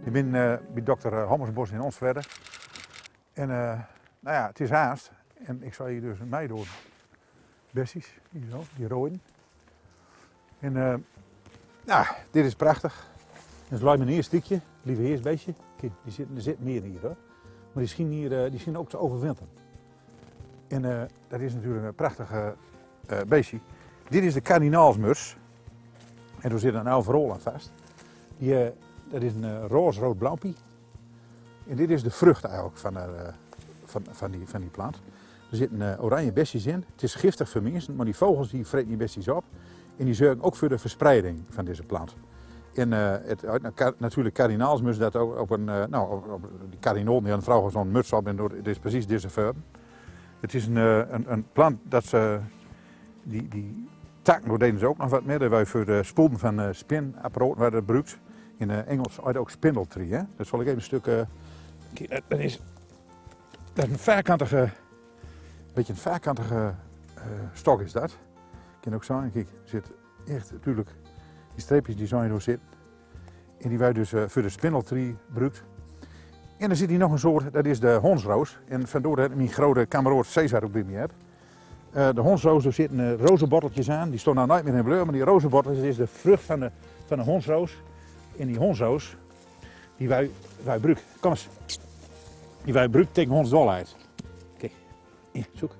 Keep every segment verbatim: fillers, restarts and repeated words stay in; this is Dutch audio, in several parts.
Ik ben uh, bij dokter Hammersbos in Onstwedde. En uh, nou ja, het is haast. En ik zal hier dus een meidoorn. Bessies, hier zo, die rooien. En uh, nou, dit is prachtig. Dat is mijn eerste stukje, lieve heersbeestje. Kijk, die zit, er zit meer hier hoor. Maar die zien hier, uh, die zien ook te overwinteren. En uh, dat is natuurlijk een prachtig uh, uh, beestje. Dit is de kardinaalsmuts. En er zit een overal aan vast. Die, uh, dat is een uh, roze-rood-blauwpie. En dit is de vrucht eigenlijk van, uh, van, van, die, van die plant. Er zitten uh, oranje bessies in. Het is giftig voor mensen, maar die vogels die vreten die bessies op. En die zorgen ook voor de verspreiding van deze plant. En uh, het, natuurlijk kardinaalsmuts, dat ook op een, uh, nou, op, op die kardinaal, die had een vrouw zo'n muts op en het is precies deze vorm. Het is een, uh, een, een plant dat ze, die, die takken deden ze ook nog wat meer. Dat wij voor de spoelen van uh, spinapparaten werden gebruikt. In uh, Engels heet ook spindeltree. Hè? Dat zal ik even een stuk. Uh, dat, is, dat is een vierkantige, een beetje een vierkantige uh, stok is dat. Ik kan ook zeggen, kijk, er zit echt natuurlijk. Die streepjes die zo door zitten. En die wij dus uh, voor de spindeltree gebruikt. En dan zit hier nog een soort, dat is de honsroos. En vandoor dat ik mijn grote kameraad Cesar ook bij me heb. Uh, de honsroos, er zitten uh, rozenbotteltjes aan. Die staan nou nooit meer in bleur, maar die rozenbotteltjes is de vrucht van de, van de honsroos. En die honsroos, die wij, wij gebruiken. Kom eens. Die wij gebruiken tegen hondsdolheid. Kijk, hier, zoek.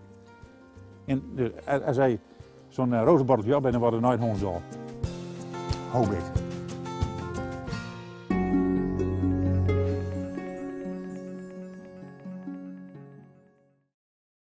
En dus, als hij zo'n uh, rozenbotteltje op en dan wordt het nooit hondsdol. Hoop ik.